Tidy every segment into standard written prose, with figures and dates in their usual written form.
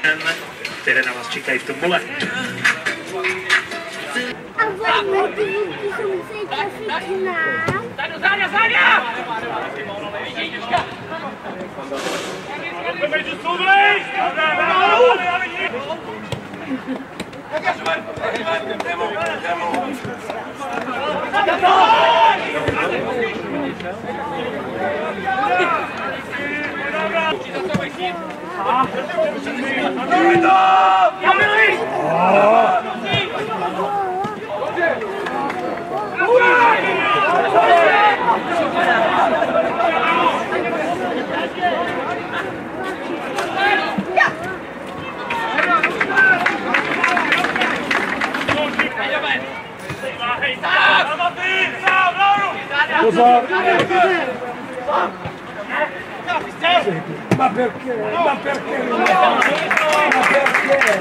které na vás čekají v tom mole. Pozor! Ma perché? Ma perché? Ma perché?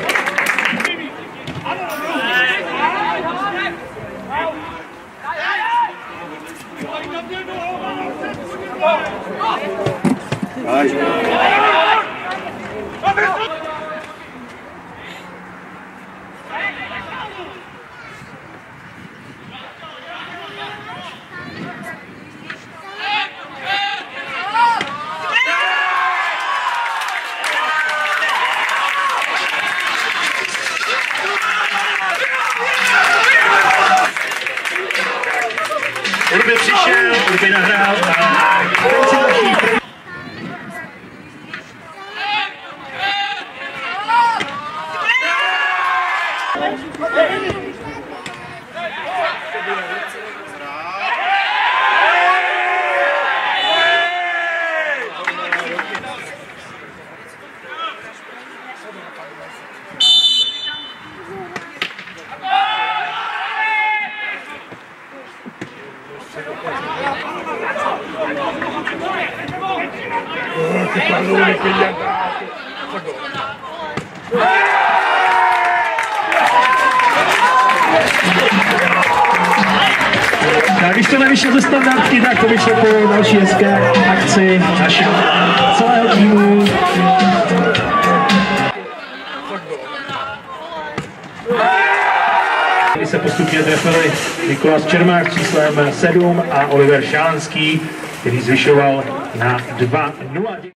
Urby přišel, Urby nahrál a Che pallone che gli ha dato! Tak, když to nevyšlo ze standardky, tak to vyšlo po další hezké akci našeho celého týmu. Kdy se postupně trefili Nikolas Čermák s číslem 7 a Oliver Šálenský, který zvyšoval na 2-0.